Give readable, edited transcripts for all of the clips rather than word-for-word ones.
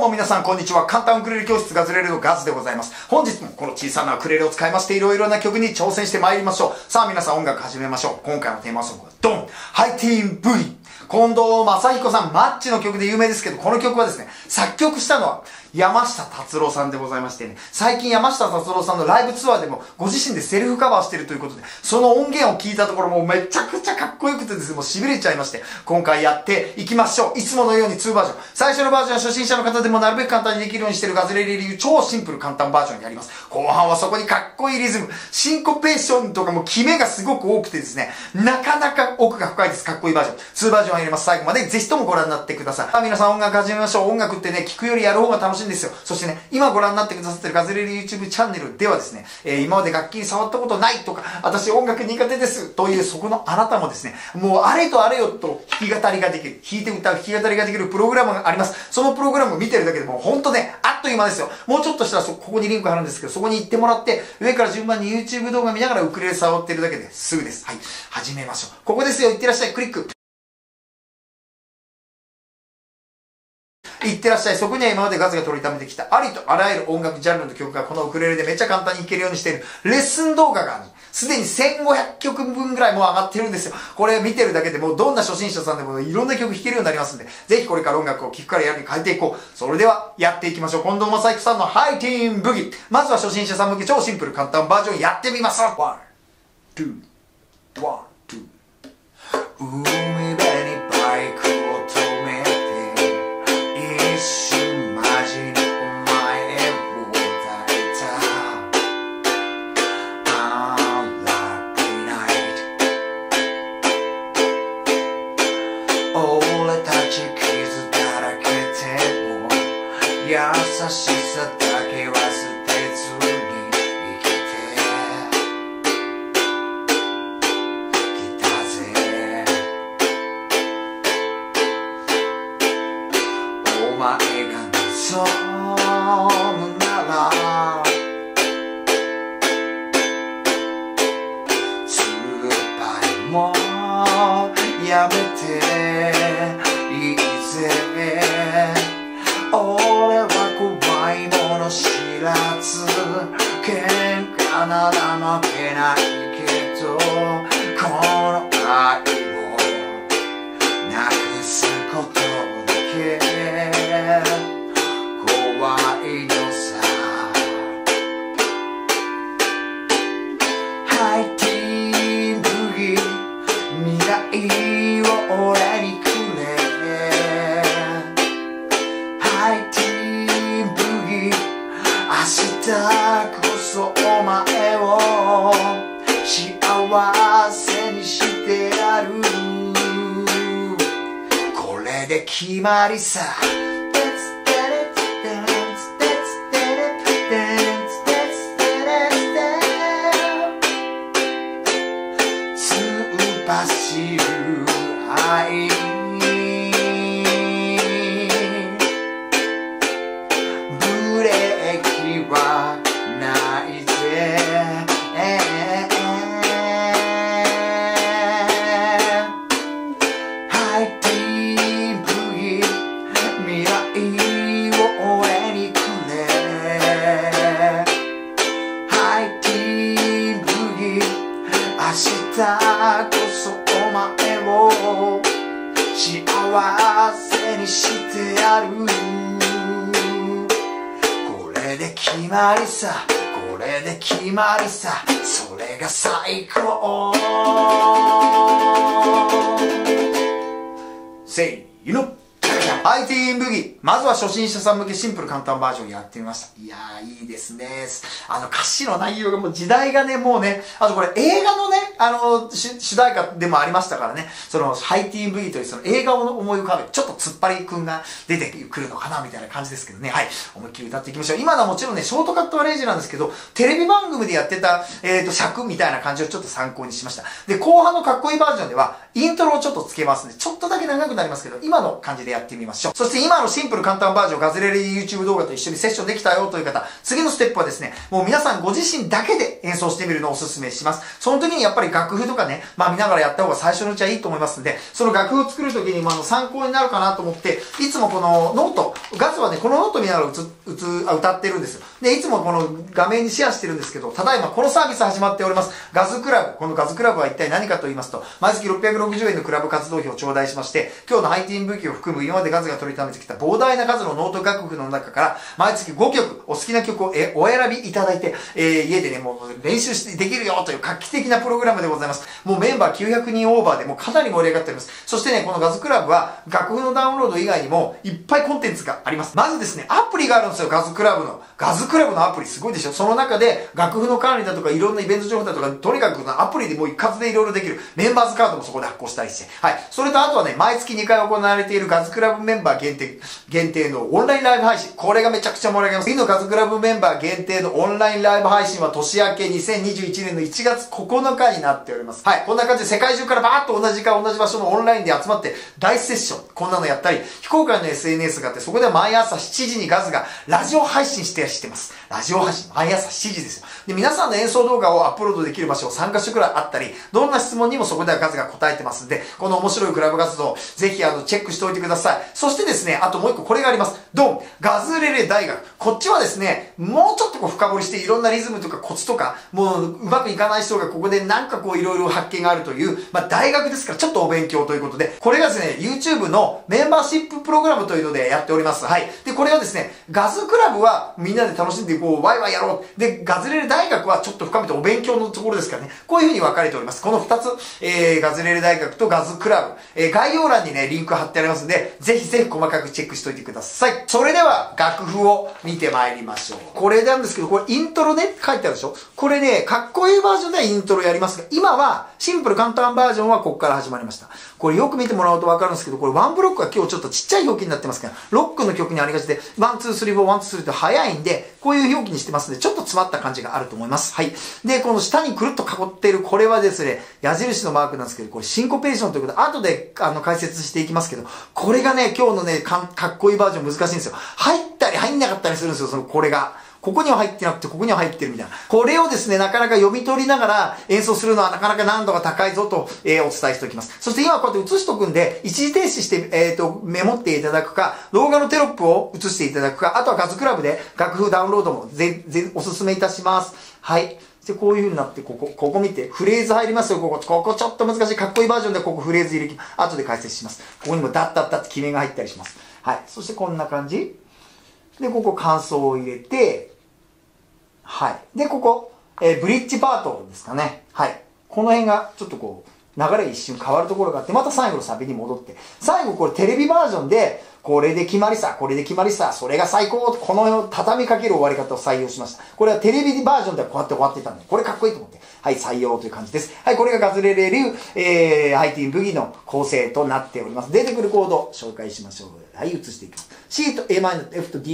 も皆さんこんにちは。簡単ウクレレ教室ガズレレのガズでございます。本日もこの小さなウクレレを使いましていろいろな曲に挑戦してまいりましょう。さあ皆さん音楽始めましょう。今回のテーマソングはドンハイティーンブギ。近藤正彦さん、マッチの曲で有名ですけど、この曲はですね、作曲したのは山下達郎さんでございましてね、最近山下達郎さんのライブツアーでもご自身でセルフカバーしているということで、その音源を聞いたところもうめちゃくちゃかっこよくてですね、もう痺れちゃいまして、今回やっていきましょう。いつものように2バージョン。最初のバージョンは初心者の方でもなるべく簡単にできるようにしているガズレレ流超シンプル簡単バージョンにやります。後半はそこにかっこいいリズム、シンコペーションとかもキメがすごく多くてですね、なかなか奥が深いです。かっこいいバージョン。2バージョンを入れます。最後までぜひともご覧になってください。さあ皆さん音楽始めましょう。音楽ってね、聴くよりやる方が楽しいんですよ。そしてね、今ご覧になってくださってるガズレレ YouTube チャンネルではですね、今まで楽器に触ったことないとか、私音楽苦手ですというそこのあなたもですね、もうあれとあれよと弾き語りができる、弾いて歌う弾き語りができるプログラムがあります。そのプログラムを見てるだけでもうほんとね、あっという間ですよ。もうちょっとしたらここにリンク貼るんですけど、そこに行ってもらって、上から順番に YouTube 動画見ながらウクレレ触ってるだけですぐです。はい。始めましょう。ここですよ。いってらっしゃい。クリック。いってらっしゃい。そこには今までガズが取りためてきたありとあらゆる音楽ジャンルの曲がこのウクレレでめっちゃ簡単に弾けるようにしているレッスン動画がすでに1500曲分ぐらいもう上がってるんですよ。これ見てるだけでもうどんな初心者さんでもいろんな曲弾けるようになりますんで、ぜひこれから音楽を聴くからやるに変えていこう。それではやっていきましょう。近藤正彦さんのハイティーンブギ。まずは初心者さん向け超シンプル簡単バージョンやってみます。1、2、1、2。海辺にバイクを止め一瞬マジにお前を抱いた Unlucky night 俺たち傷だらけでも優しさだけは捨てずに生きてきたぜお前が望むならスーパーもやめていいぜ俺は怖いもの知らず喧嘩なら負けないけどこの愛をなくすことだけ怖いのさハイティーンブギ未来を俺にくれハイティーンブギ明日こそお前を幸せにしてやるこれで決まりさ走る愛ブレーキはないぜハイティーンブギ未来を俺にくれハイティーンブギ明日こそお前を幸せにしてやるこれで決まりさこれで決まりさそれが最高せーのハイティーンブギ。まずは初心者さん向けシンプル簡単バージョンやってみました。いやー、いいですね。歌詞の内容がもう時代がね、もうね、あとこれ映画のね、主題歌でもありましたからね、そのハイティーンブギというその映画を思い浮かべて、ちょっと突っ張りくんが出てくるのかな、みたいな感じですけどね。はい。思いっきり歌っていきましょう。今のはもちろんね、ショートカットアレンジなんですけど、テレビ番組でやってた、尺みたいな感じをちょっと参考にしました。で、後半のかっこいいバージョンでは、イントロをちょっとつけますね。ちょっとだけ長くなりますけど、今の感じでやってってみましょう。そして今のシンプル簡単バージョン、ガズレレ YouTube 動画と一緒にセッションできたよという方、次のステップはですね、もう皆さんご自身だけで演奏してみるのをお勧めします。その時にやっぱり楽譜とかね、見ながらやった方が最初のうちはいいと思いますので、その楽譜を作る時に参考になるかなと思って、いつもこのノート、ガズはね、このノート見ながら歌ってるんですよ。で、いつもこの画面にシェアしてるんですけど、ただいまこのサービス始まっております。ガズクラブ。このガズクラブは一体何かと言いますと、毎月660円のクラブ活動費を頂戴しまして、今日のハイティーン武器を含む今までガズが取りためてきた膨大な数のノート楽譜の中から、毎月5曲、お好きな曲をお選びいただいて、家でね、もう練習してできるよという画期的なプログラムでございます。もうメンバー900人オーバーでもうかなり盛り上がっております。そしてね、このガズクラブは楽譜のダウンロード以外にもいっぱいコンテンツがあります。まずですね、アプリがあるんですよ、ガズクラブの。ガズクラブのアプリすごいでしょ。その中で楽譜の管理だとかいろんなイベント情報だとか、とにかくアプリでもう一括でいろいろできる。メンバーズカードもそこで発行したりして。はい。それとあとはね、毎月2回行われているガズクラブメンバー限定のオンラインライブ配信。これがめちゃくちゃ盛り上げます。次のガズクラブメンバー限定のオンラインライブ配信は年明け2021年の1月9日になっております。はい。こんな感じで世界中からバーッと同じ時間同じ場所のオンラインで集まって大セッション。こんなのやったり、非公開の SNS があって、そこでは毎朝7時にガズがラジオ配信してます。ラジオ配信、毎朝7時ですよ。で、皆さんの演奏動画をアップロードできる場所3カ所くらいあったり、どんな質問にもそこではガズが答えてますんで、この面白いクラブ活動、ぜひチェックしておいてください。そしてですね、あともう一個これがあります。ドンガズレレ大学。こっちはですね、もうちょっと深掘りしていろんなリズムとかコツとか、もううまくいかない人がここでなんかいろいろ発見があるという、大学ですからちょっとお勉強ということで、これがですね、YouTube のメンバーシッププログラムというのでやっております。はい。で、これはですね、ガズクラブはみんなで楽しんでワイワイやろう。で、ガズレレ大学はちょっと深めてお勉強のところですからね、こういう風に分かれております。この2つ、ガズレレ大学とガズクラブ、概要欄にね、リンク貼ってありますんで、ぜひぜひ細かくチェックしておいてください。それでは、楽譜を見てまいりましょう。これなんですけど、これイントロね、書いてあるでしょ。これね、かっこいいバージョンではイントロやりますが、今はシンプル簡単バージョンはここから始まりました。これよく見てもらうと分かるんですけど、これワンブロックが今日ちょっとちっちゃい表記になってますから、ロックの曲にありがちで、1、2、3、4、1、2、3って早いんで、こういう表記にしてますので、ちょっと詰まった感じがあると思います。はい。で、この下にくるっと囲っている、これはですね、矢印のマークなんですけど、これシンコペーションということで、後で解説していきますけど、これがね、今日のね、かっこいいバージョン難しいんですよ。入ったり入んなかったりするんですよ、これが。ここには入ってなくて、ここには入ってるみたいな。これをですね、なかなか読み取りながら演奏するのはなかなか難度が高いぞと、お伝えしておきます。そして今こうやって映しとくんで、一時停止して、メモっていただくか、動画のテロップを映していただくか、あとはガズクラブで楽譜ダウンロードもお勧めいたします。はい。で、こういう風になって、ここ見て、フレーズ入りますよ、ここちょっと難しい、かっこいいバージョンでここフレーズ入れ、後で解説します。ここにもダッダッダッって決めが入ったりします。はい。そしてこんな感じ。で、ここ感想を入れて、はい。で、ここ、ブリッジパートですかね。はい。この辺がちょっと流れ一瞬変わるところがあって、また最後のサビに戻って、最後これテレビバージョンで、これで決まりさ、これで決まりさ、それが最高、この畳みかける終わり方を採用しました。これはテレビバージョンではこうやって終わってたんで、これかっこいいと思って、はい、採用という感じです。はい、これがガズレレ流、ハイティーンブギの構成となっております。出てくるコード、紹介しましょう。はい、移していきます。C と Am、F と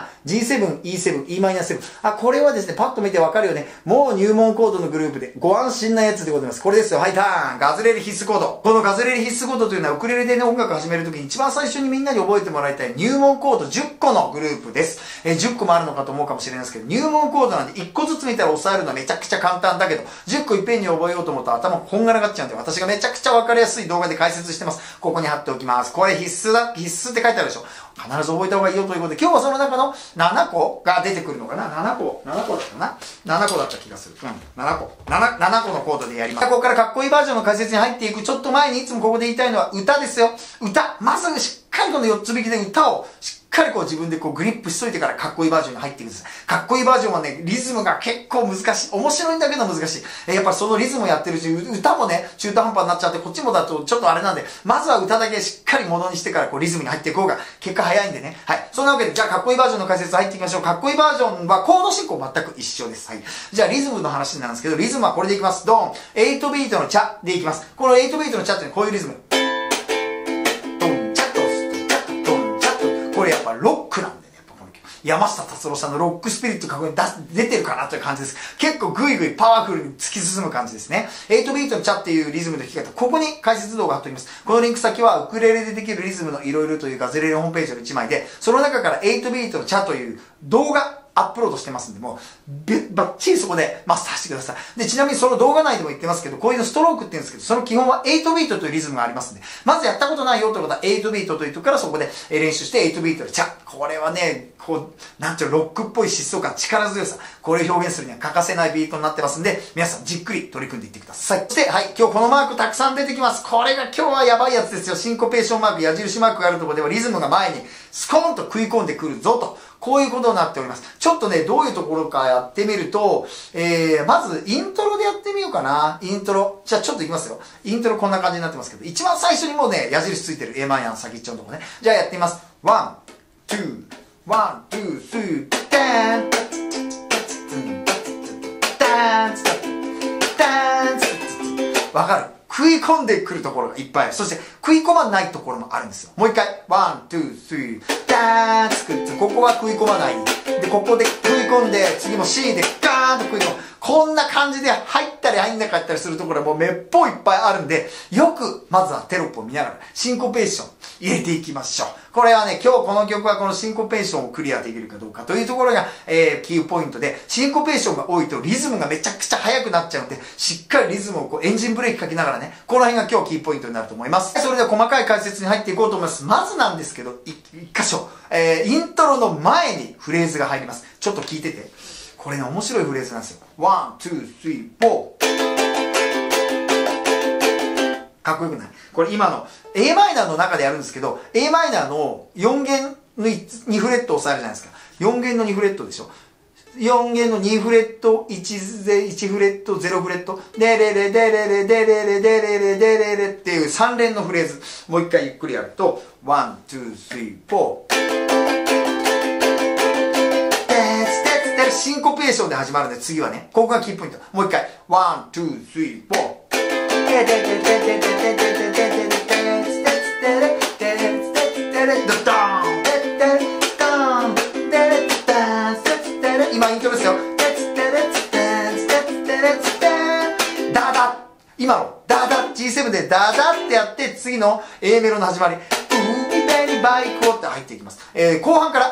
Dm、G7、E7、Em7。あ、これはですね、パッと見てわかるよね。もう入門コードのグループで、ご安心なやつでございます。これですよ。はい、ターン。ガズレレ必須コード。このガズレレ必須コードというのは、ウクレレでね、音楽を始めるときに一番最初にみんなに覚えてもらいたい入門コード10個のグループです。10個もあるのかと思うかもしれないですけど、入門コードなんで1個ずつ見たら押さえるのはめちゃくちゃ簡単だけど、10個いっぺんに覚えようと思うと頭こんがらがっちゃうんで、私がめちゃくちゃわかりやすい動画で解説してます。ここに貼っておきます。これ必須って書いてあるでしょ。必ず覚えた方がいいよということで、今日はその中の7個が出てくるのかな。7個だったな。7個だった気がする。7個のコードでやります。ここからかっこいいバージョンの解説に入っていくちょっと前にいつもここで言いたいのは歌ですよ。歌。まずしっかりこの4つ引きで歌をしっかり自分でグリップしといてからかっこいいバージョンに入っていくんです。かっこいいバージョンはね、リズムが結構難しい。面白いんだけど難しい。やっぱそのリズムをやってるし、歌もね、中途半端になっちゃって、こっちもだとちょっとあれなんで、まずは歌だけしっかりものにしてからリズムに入っていこうが、結果早いんでね。はい。そんなわけで、じゃあかっこいいバージョンの解説入っていきましょう。かっこいいバージョンはコード進行全く一緒です。はい。じゃあリズムの話なんですけど、リズムはこれでいきます。ドン。8ビートのチャでいきます。この8ビートのチャってこういうリズム。ドン、チャッと、チャッと、ドン、チャッと。これやっぱロックなんでね。 山下達郎さんのロックスピリットがここに出てるかなという感じです。結構グイグイパワフルに突き進む感じですね。8ビートのチャっていうリズムの弾き方、ここに解説動画貼っております。このリンク先はウクレレでできるリズムのいろいろというガズレレホームページの1枚で、その中から8ビートのチャという動画、アップロードしてますんで、もう、バッチリそこでマスターしてください。で、ちなみにその動画内でも言ってますけど、こういうのストロークって言うんですけど、その基本は8ビートというリズムがありますんで、まずやったことないよということは8ビートというところからそこで練習して8ビートでチャッ。これはね、こう、なんていうロックっぽい疾走感、力強さ、これを表現するには欠かせないビートになってますんで、皆さんじっくり取り組んでいってください。そして、はい、今日このマークたくさん出てきます。これが今日はやばいやつですよ。シンコペーションマーク、矢印マークがあるところではリズムが前にスコーンと食い込んでくるぞと。こういうことになっております。ちょっとね、どういうところかやってみると、まず、イントロでやってみようかな。イントロ。じゃあちょっといきますよ。イントロこんな感じになってますけど、一番最初にもうね、矢印ついてる a マイナーの先っちょのとこね。じゃあやってみます。1、2、1、2、3、ダン、ダン、ダン、わかる？食い込んでくるところがいっぱいある。そして食い込まないところもあるんですよ。もう一回。ワン、ツー、スリー、ダーン作って、ここは食い込まない。で、ここで食い込んで、次も C でガーンと食い込む。こんな感じで入ったり入んなかったりするところはもうめっぽういっぱいあるんで、よくまずはテロップを見ながらシンコペーション入れていきましょう。これはね、今日この曲はこのシンコペーションをクリアできるかどうかというところが、キーポイントで、シンコペーションが多いとリズムがめちゃくちゃ速くなっちゃうんで、しっかりリズムをこうエンジンブレーキかけながらね、この辺が今日キーポイントになると思います。それでは細かい解説に入っていこうと思います。まずなんですけど、一箇所、イントロの前にフレーズが入ります。ちょっと聞いてて。これね、面白いフレーズなんですよ。ワン、ツー、スリー、フォー。かっこよくない？これ今の a マイナーの中でやるんですけど、a マイナーの4弦の2フレットを押さえるじゃないですか。4弦の2フレットでしょ。4弦の2フレット、1フレット、0フレット、デレレデレレデレレデレレデレレっていう3連のフレーズ。もう一回ゆっくりやると、ワン、ツー、スリー、フォー。シンコペーションで始まるんで、次はね、ここがキーポイント。もう一回。ワン、ツー、スリー、フォー。今イントロですよ。ダダ。今のダダ。G7 でダダってやって、次の A メロの始まり。海辺にバイクをって入っていきます。後半から。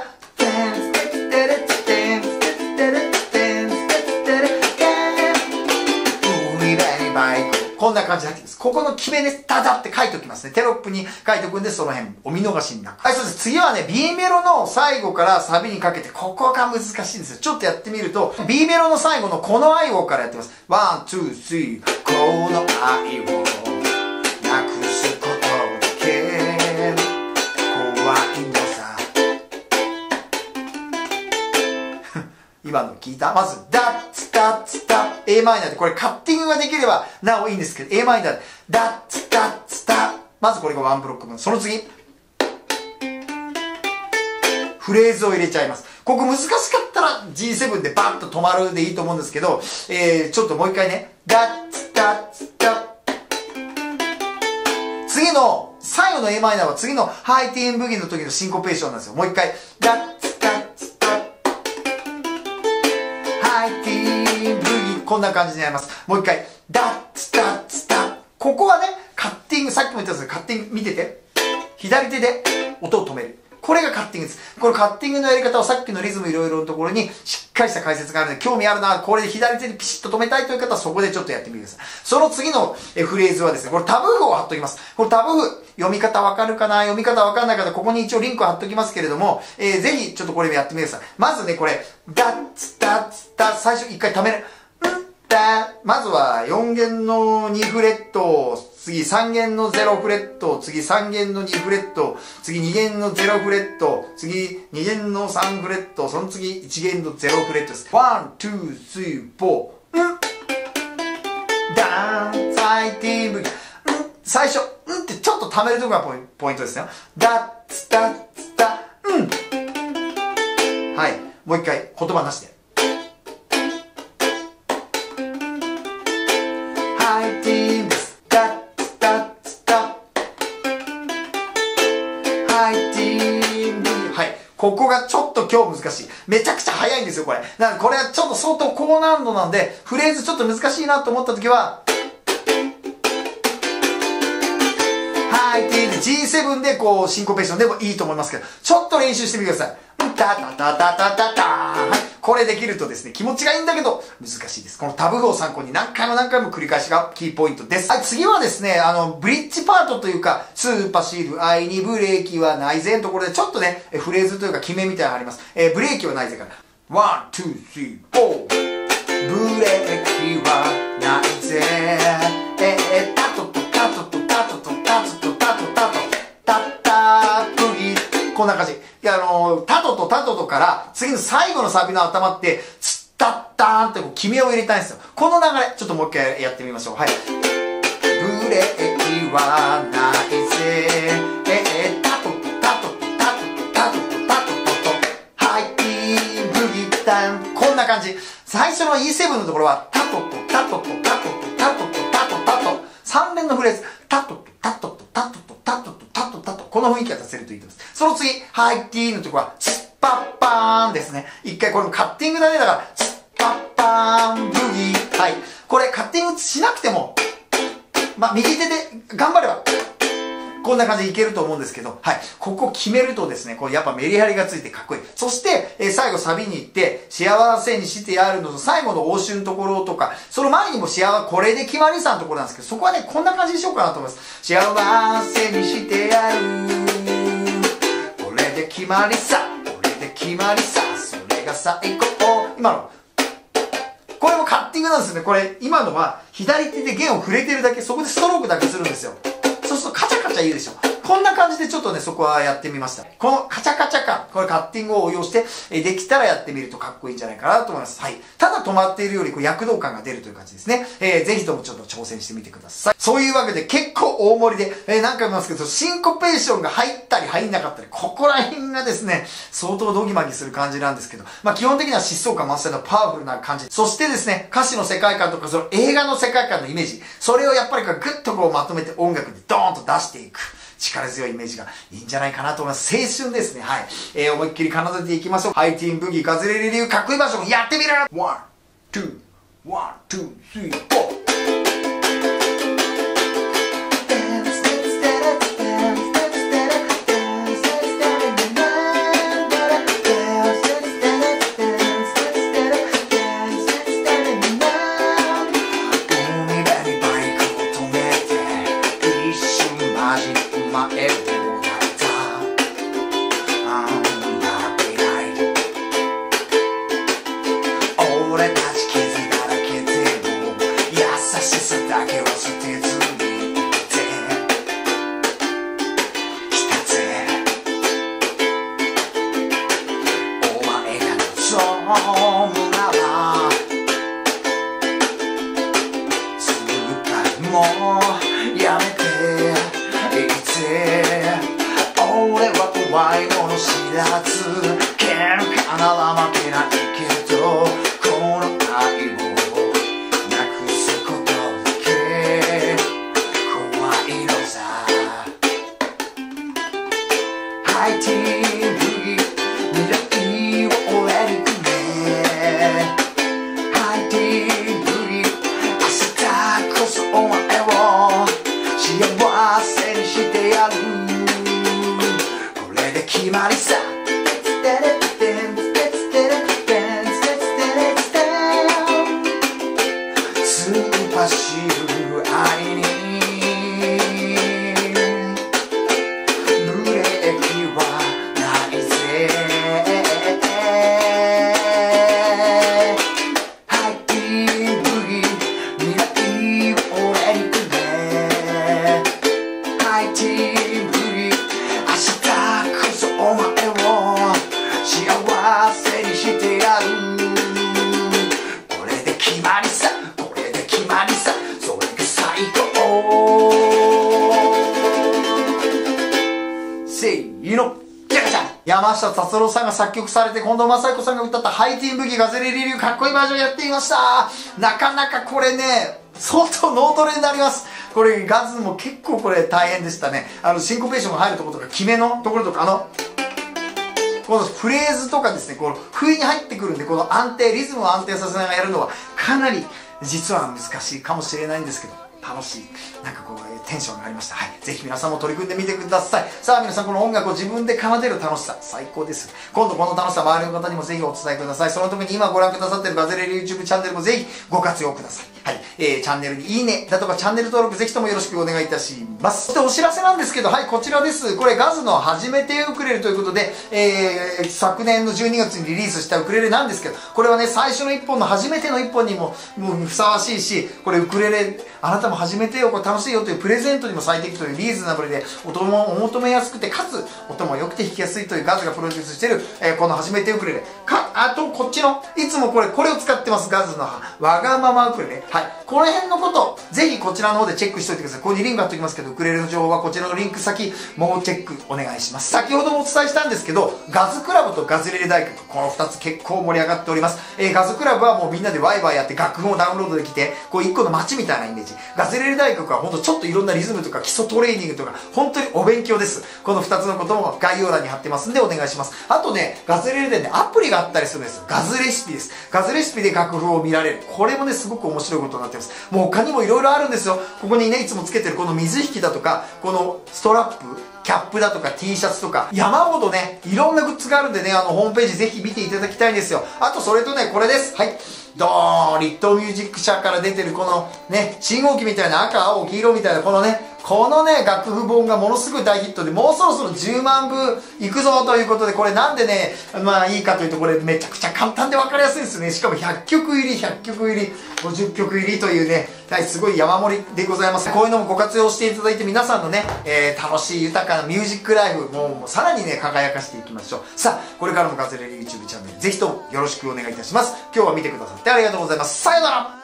こんな感じで入ってきます。ここの決めでダダって書いておきますね。テロップに書いておくんで、その辺お見逃しになく。はい、そうです。次はね、B メロの最後からサビにかけて、ここが難しいんですよ。ちょっとやってみると、B メロの最後のこの愛をからやってます。ワン、ツー、スリー、この愛をなくすことだけ怖いのさ。今の聞いた？まず、ダッツダッツダッ A マイナーで、これカッティングができればなおいいんですけど、A マイナーで、ダッツダッツダッ。まずこれがワンブロック分。その次、フレーズを入れちゃいます。ここ難しかったら G7 でバンと止まるでいいと思うんですけど、ちょっともう一回ね、ダッツダッツダッ。次の、最後の A マイナーは次のハイティーンブギの時のシンコペーションなんですよ。もう一回、ダッツダッツダッ。ハイティーンブギ。こんな感じになります。もう一回、ダッツダッツダッ。ここはね、カッティング、さっきも言ったんですけど、カッティング見てて。左手で音を止める。これがカッティングです。これカッティングのやり方をさっきのリズムいろいろのところにしっかりした解説があるので、興味あるな、これで左手でピシッと止めたいという方はそこでちょっとやってみてください。その次のフレーズはですね、これタブ譜を貼っときます。これタブ譜、読み方わかるかな？読み方わかんない方、ここに一応リンクを貼っときますけれども、ぜひちょっとこれやってみてください。まずね、これ、ダッツダッツダッ、最初一回止める。まずは4弦の2フレット、次3弦の0フレット、次3弦の2フレット、次2弦の0フレット、次2弦の3フレット、その次1弦の0フレットです。1、2、3、4、ダーン、サイティーブギ、最初、ってちょっと溜めるところがポイントですよ。ダッツダッツダ、はい。もう一回、言葉なしで。ハイティーンです。ダッツダッツダッ。ハイティーンブギ。はい。 ここがちょっと今日難しい。めちゃくちゃ早いんですよ、これ。なのでこれはちょっと相当高難度なんで、フレーズちょっと難しいなと思った時は、はい、で G7 でこうシンコペーションでもいいと思いますけど、ちょっと練習してみてください。タタタタタタタ、はい、これできるとですね、気持ちがいいんだけど難しいです。このタブ譜を参考に何回も繰り返しがキーポイントです。はい、次はですね、ブリッジパートというか、スーパーシール、愛にブレーキはないぜのところでちょっとね、フレーズというか決めみたいなのがあります。ブレーキはないぜから。ワン、ツー、スリー、フォー。ブレーキはないぜ。タトとタトとタトとタトとタトタト。タッタープギ。こんな感じ。タトとタトとから次の最後のサビの頭って、ツッタッターンってこう決めを入れたいんですよ。この流れ、ちょっともう一回やってみましょう。はい。ブレーキはないぜ。タトとタトとタトとタトとタトとはい、ブギタン。こんな感じ。最初の E7 のところは、タトとタトとタトとタトとタトタト。3連のフレーズ。タトとタトとタトとタトとタトタト。この雰囲気が出せるといいと思います。その次、ハイティーのところは、チッパッパーンですね。一回これもカッティングだね。だから、チッパッパーン、ブギー。はい。これカッティングしなくても、右手で頑張れば、こんな感じでいけると思うんですけど、はい。ここ決めるとですね、これやっぱメリハリがついてかっこいい。そして、最後サビに行って、幸せにしてやるのと最後の応酬のところとか、その前にもこれで決まりさのところなんですけど、そこはね、こんな感じにしようかなと思います。幸せにしてやる。これで決まりさ。これで決まりさ。それが最高。今の。これもカッティングなんですよね。これ、今のは左手で弦を触れてるだけ、そこでストロークだけするんですよ。そうするとカチャカチャ言うでしょ。こんな感じでちょっとね、そこはやってみました。このカチャカチャ感、これカッティングを応用して、できたらやってみるとかっこいいんじゃないかなと思います。はい。ただ止まっているより、躍動感が出るという感じですね。ぜひともちょっと挑戦してみてください。そういうわけで結構大盛りで、何回も言いますけど、シンコペーションが入ったり入んなかったり、ここら辺がですね、相当ドギマギする感じなんですけど、基本的には疾走感満載のパワフルな感じ。そしてですね、歌詞の世界観とか、その映画の世界観のイメージ、それをやっぱりグッとこうまとめて音楽でドーンと出していく。力強いイメージがいいんじゃないかなと思います。青春ですね。はい。思いっきり奏でていきましょう。ハイティーンブギガズレレ流かっこいいバージョンやってみる !1、2、1、2、3、4。やめていて俺は怖いもの知らず喧嘩なら負けないけどこの愛をなくすことだけ怖いのさハイティーブギ未来を俺にくれハイティーブギ明日こそお前幸せにしてやるこれで決まりさスーパーシール愛にブレーキはないぜハイティーブギ未来を俺にくれハイティーブギ明日こそお前を幸せにしてやるこれで決まりさこれで決まりさそれが最高せーのジャカジャン山下達郎さんが作曲されて近藤正彦さんが歌ったハイティーンブギガズレレ流かっこいいバージョンやってみましたなかなかこれね相当脳トレになりますこれガズも結構これ大変でしたねシンコペーションが入るところとか決めのところとかこのフレーズとかですね、この不意に入ってくるんで、このリズムを安定させながらやるのはかなり実は難しいかもしれないんですけど、楽しい、なんかこうテンションが上がりました。はい、ぜひ皆さんも取り組んでみてください。さあ皆さん、この音楽を自分で奏でる楽しさ最高です。今度この楽しさ周りの方にもぜひお伝えください。そのために今ご覧くださっているガズレレ YouTube チャンネルもぜひご活用ください。はい、チャンネルにいいねだとかチャンネル登録ぜひともよろしくお願いいたします。そしてお知らせなんですけど、はい、こちらです。これガズの初めてウクレレということで、昨年の12月にリリースしたウクレレなんですけど、これはね、最初の一本の初めての一本にもふさわしいし、これウクレレあなたも始めてよ、これ楽しいよというプレゼントにも最適というリーズナブルでお求めやすくて、かつ音も良くて弾きやすいというガズがプロデュースしている、この初めてウクレレあとこっちのいつもこれを使ってます、ガズのわがままウクレレ。はい、この辺のことぜひこちらの方でチェックしておいてください。ここにリンク貼っておきますけど、ウクレレの情報はこちらのリンク先もうチェックお願いします。先ほどもお伝えしたんですけど、ガズクラブとガズレレ大学、この2つ結構盛り上がっております。ガズクラブはもうみんなでワイワイやって楽譜をダウンロードできて、こう一個の街みたいなイメージ。ガズレレ大学はほんとちょっといろんなリズムとか基礎トレーニングとか本当にお勉強です。この2つのことも概要欄に貼ってますんでお願いします。あとね、ガズレレでね、アプリがあったりするんです。ガズレシピです。ガズレシピで楽譜を見られる。これもね、すごく面白いことになってます。もう他にもいろいろあるんですよ。ここにね、いつもつけてるこの水引きだとか、このストラップ、キャップだとか T シャツとか山ほどね、いろんなグッズがあるんでね、ホームページぜひ見ていただきたいんですよ。あとそれとね、これです。はい、ドーン、リットーミュージック社から出てるこのね、信号機みたいな赤青黄色みたいなこのね楽譜本がものすごい大ヒットで、もうそろそろ10万部いくぞということで、これなんでね、まあいいかというと、これめちゃくちゃ簡単で分かりやすいですね。しかも100曲入り、100曲入り、50曲入りというね、すごい山盛りでございます。こういうのもご活用していただいて、皆さんのね、楽しい豊かなミュージックライフ、もうさらにね、輝かしていきましょう。さあ、これからもガズレレ YouTube チャンネル、ぜひともよろしくお願いいたします。今日は見てくださってありがとうございます。さよなら。